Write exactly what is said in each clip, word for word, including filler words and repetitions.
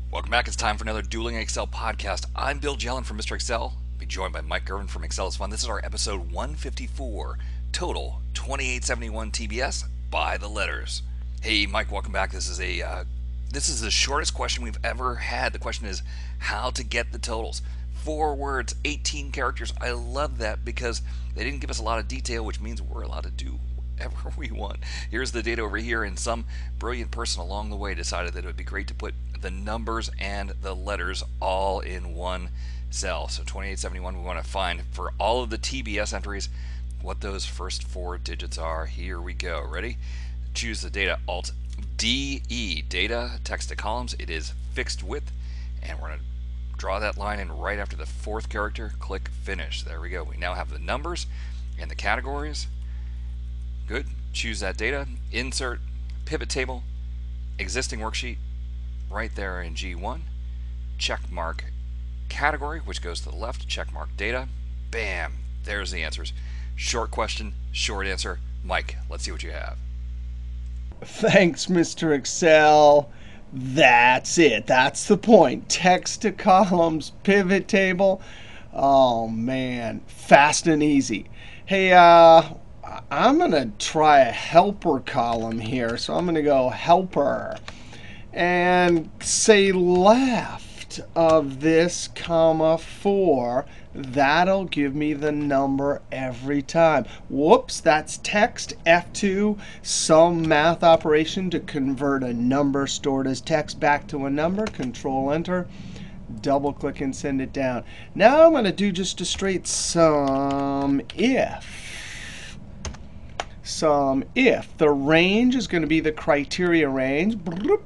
Welcome back. It's time for another Dueling Excel podcast. I'm Bill Jelen from Mister Excel. I'll be joined by Mike Girvin from Excel is Fun. This is our episode one fifty-four, total twenty-eight seventy-one T B S by the letters. Hey, Mike, welcome back. This is a uh, this is the shortest question we've ever had. The question is how to get the totals. Four words, eighteen characters. I love that because they didn't give us a lot of detail, which means we're allowed to do whatever we want. Here's the data over here, and some brilliant person along the way decided that it would be great to put the numbers and the letters all in one cell. So twenty-eight seventy-one, we want to find for all of the T B S entries what those first four digits are. Here we go. Ready? Choose the data. Alt D E, data, text to columns. It is fixed width, and we're going to draw that line in right after the fourth character. Click finish. There we go. We now have the numbers and the categories. Good. Choose that data. Insert pivot table, existing worksheet, right there in G one. Check mark category, which goes to the left. Check mark data. Bam. There's the answers. Short question, short answer. Mike, let's see what you have. Thanks, Mister Excel. That's it. That's the point. Text to columns, pivot table. Oh, man. Fast and easy. Hey, uh, I'm going to try a helper column here. So I'm going to go helper and say left of this, comma, four. That'll give me the number every time. Whoops, that's text. F two, some math operation to convert a number stored as text back to a number. Control Enter. Double click and send it down. Now I'm going to do just a straight sum if. Sum if. The range is going to be the criteria range. Bloop,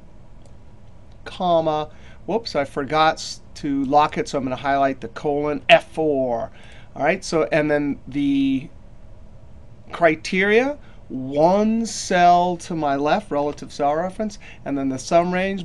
comma. Whoops, I forgot to lock it, so I'm going to highlight the colon, F four. All right, so and then the criteria, one cell to my left, relative cell reference, and then the sum range,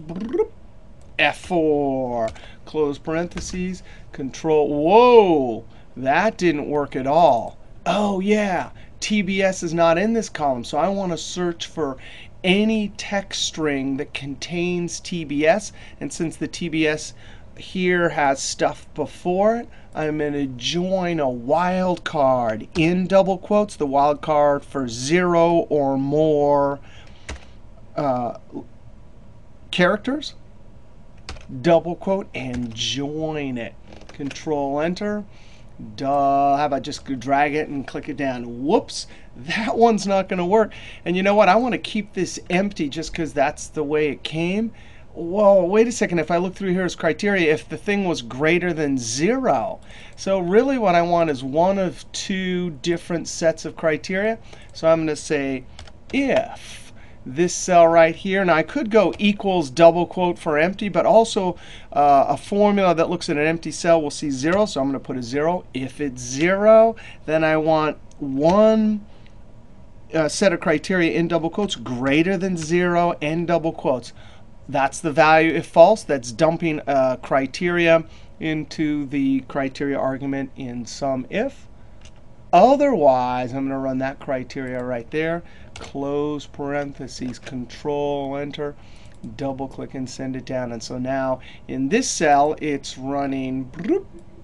F four. Close parentheses, control. Whoa, that didn't work at all. Oh, yeah, T B S is not in this column, so I want to search for any text string that contains T B S. And since the T B S here has stuff before it, I'm going to join a wildcard in double quotes, the wildcard for zero or more uh, characters. Double quote and join it. Control Enter. Duh. How about just drag it and click it down? Whoops. That one's not going to work. And you know what? I want to keep this empty just because that's the way it came. Whoa, wait a second. If I look through here as criteria, if the thing was greater than zero. So really what I want is one of two different sets of criteria. So I'm going to say if this cell right here. Now I could go equals double quote for empty, but also uh, a formula that looks at an empty cell will see zero. So I'm going to put a zero. If it's zero, then I want one uh, set of criteria in double quotes greater than zero and double quotes. That's the value. If false, that's dumping a criteria into the criteria argument in SUMIF. Otherwise, I'm going to run that criteria right there. Close parentheses, Control Enter, double click and send it down. And so now in this cell, it's running, bloop,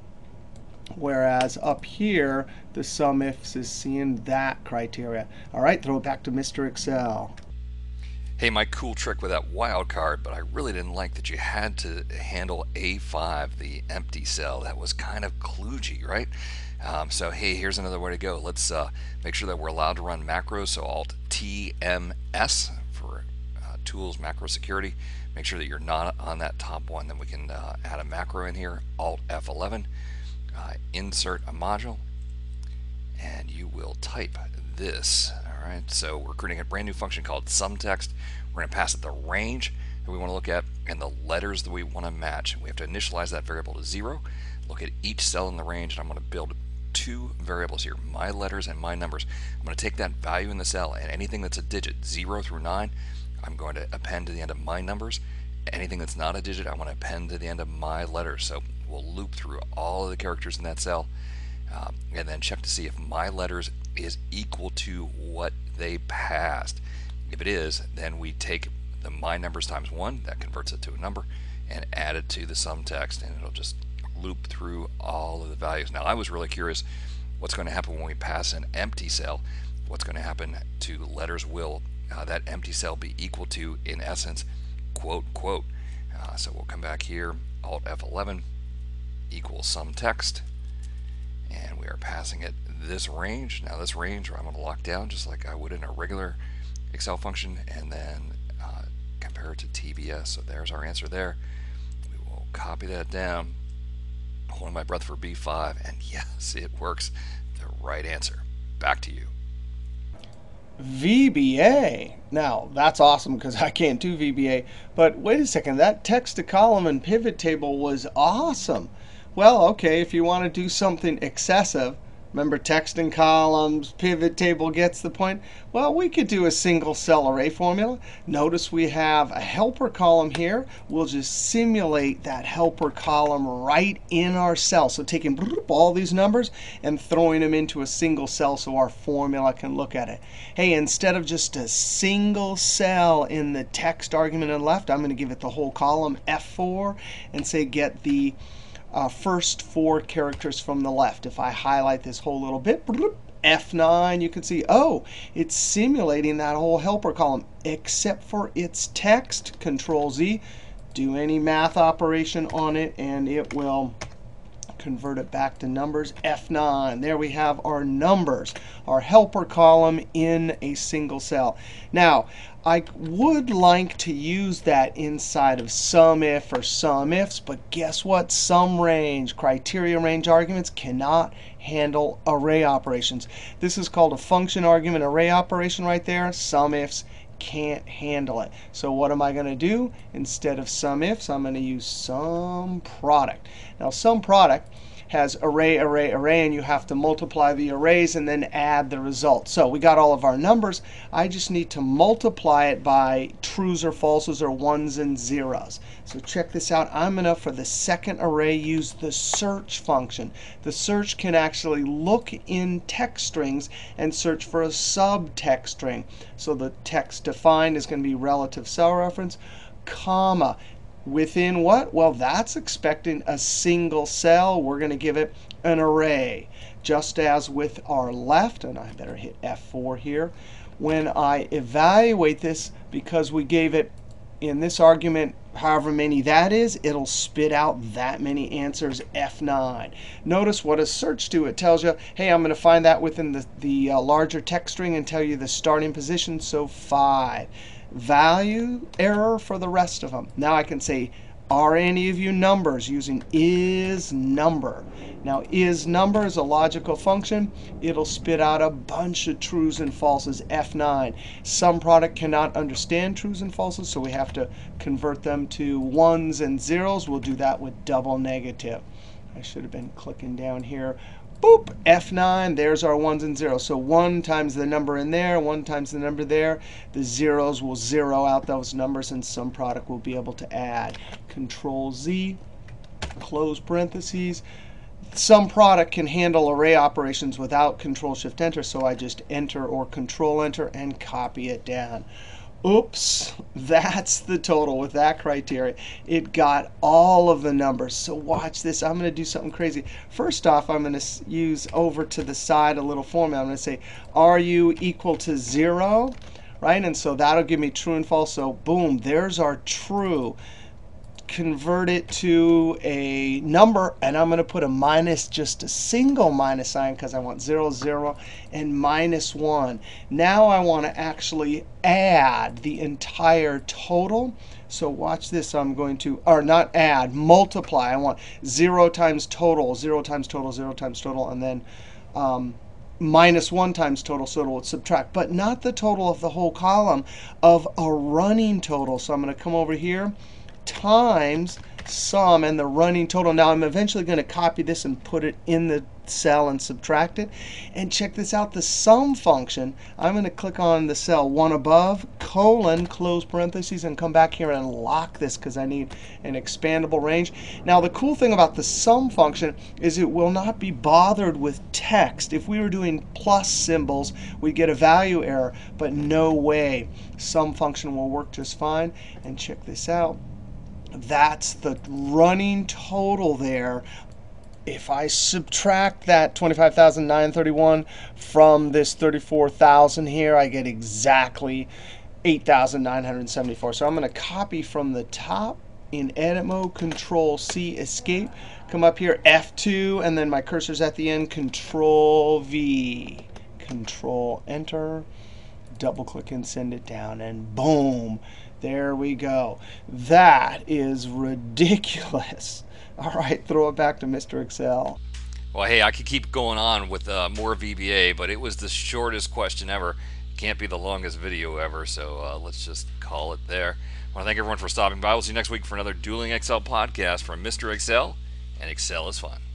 whereas up here, the SUMIF is seeing that criteria. All right, throw it back to Mister Excel. Hey, Mike, cool trick with that wildcard, but I really didn't like that you had to handle A five, the empty cell. That was kind of kludgy, right? Um, so hey, here's another way to go. Let's uh, make sure that we're allowed to run macros. So Alt T M S for uh, Tools, Macro Security. Make sure that you're not on that top one. Then we can uh, add a macro in here. Alt F eleven. Uh, insert a module, and you will type this. All right. So we're creating a brand new function called SumText. We're going to pass it the range that we want to look at and the letters that we want to match. We have to initialize that variable to zero. Look at each cell in the range, and I'm going to build two variables here, my letters and my numbers. I'm going to take that value in the cell, and anything that's a digit, zero through nine, I'm going to append to the end of my numbers. Anything that's not a digit, I want to append to the end of my letters. So we'll loop through all of the characters in that cell, um, and then check to see if my letters is equal to what they passed. If it is, then we take the my numbers times one, that converts it to a number, and add it to the sum text, and it'll just loop through all of the values. Now, I was really curious what's going to happen when we pass an empty cell. What's going to happen to letters? Will uh, that empty cell be equal to, in essence, quote, quote? Uh, so we'll come back here, Alt F eleven, equals sum text, and we are passing it this range. Now this range I'm going to lock down just like I would in a regular Excel function, and then uh, compare it to T B S. So there's our answer there. We will copy that down, holding my breath for B five, and yes, it works. The right answer. Back to you. V B A. Now, that's awesome because I can't do V B A. But wait a second, that text to column and pivot table was awesome. Well, okay, if you want to do something excessive, remember text and columns, pivot table gets the point. Well, we could do a single cell array formula. Notice we have a helper column here. We'll just simulate that helper column right in our cell. So taking all these numbers and throwing them into a single cell so our formula can look at it. Hey, instead of just a single cell in the text argument on the left, I'm going to give it the whole column F four and say get the Uh, first four characters from the left. If I highlight this whole little bit, F nine, you can see, oh, it's simulating that whole helper column, except for its text. Control Z, do any math operation on it, and it will convert it back to numbers. F nine. There we have our numbers, our helper column in a single cell. Now, I would like to use that inside of SUMIF or SUMIFs, but guess what? Sum range, criteria range arguments cannot handle array operations. This is called a function argument array operation right there. SUMIFs can't handle it. So what am I going to do? Instead of SUMIFs, I'm going to use SUMPRODUCT. Now, SUMPRODUCT has array, array, array, and you have to multiply the arrays and then add the result. So we got all of our numbers. I just need to multiply it by trues or falses or ones and zeros. So check this out. I'm going to, for the second array, use the search function. The search can actually look in text strings and search for a subtext string. So the text defined is going to be relative cell reference, comma. Within what? Well, that's expecting a single cell. We're going to give it an array. Just as with our left, and I better hit F four here. When I evaluate this, because we gave it in this argument however many that is, it'll spit out that many answers, F nine. Notice what does search do? It tells you, hey, I'm going to find that within the, the uh, larger text string and tell you the starting position, so five. Value error for the rest of them. Now I can say, are any of you numbers, using is number. Now is number is a logical function. It'll spit out a bunch of trues and falses, F nine. SUMPRODUCT cannot understand trues and falses, so we have to convert them to ones and zeros. We'll do that with double negative. I should have been clicking down here. Boop, F nine, there's our ones and zeros. So one times the number in there, one times the number there. The zeros will zero out those numbers, and SUMPRODUCT will be able to add. Control Z, close parentheses. SUMPRODUCT can handle array operations without Control Shift Enter, so I just enter or Control Enter and copy it down. Oops, that's the total with that criteria. It got all of the numbers. So watch this. I'm going to do something crazy. First off, I'm going to use over to the side a little formula. I'm going to say, are you equal to zero? Right? And so that'll give me true and false. So boom, there's our true. Convert it to a number, and I'm going to put a minus, just a single minus sign because I want zero, zero, and minus one. Now I want to actually add the entire total. So watch this. I'm going to, or not add, multiply. I want zero times total, zero times total, zero times total, and then um, minus one times total, so it'll subtract. But not the total of the whole column, of a running total. So I'm going to come over here, times sum and the running total. Now I'm eventually going to copy this and put it in the cell and subtract it. And check this out, the sum function. I'm going to click on the cell one above, colon, close parentheses, and come back here and lock this because I need an expandable range. Now the cool thing about the sum function is it will not be bothered with text. If we were doing plus symbols, we'd get a value error, but no way. Sum function will work just fine. And check this out. That's the running total there. If I subtract that twenty-five thousand nine hundred thirty-one from this thirty-four thousand here, I get exactly eight thousand nine hundred seventy-four. So I'm going to copy from the top in edit mode, Control C, Escape. Come up here, F two, and then my cursor's at the end, Control V. Control Enter. Double click and send it down, and boom, there we go. That is ridiculous. All right, throw it back to Mister Excel. Well, hey, I could keep going on with uh, more V B A, but it was the shortest question ever. Can't be the longest video ever, so uh, let's just call it there. I want to thank everyone for stopping by. We'll see you next week for another Dueling Excel podcast from Mister Excel, and Excel is fun.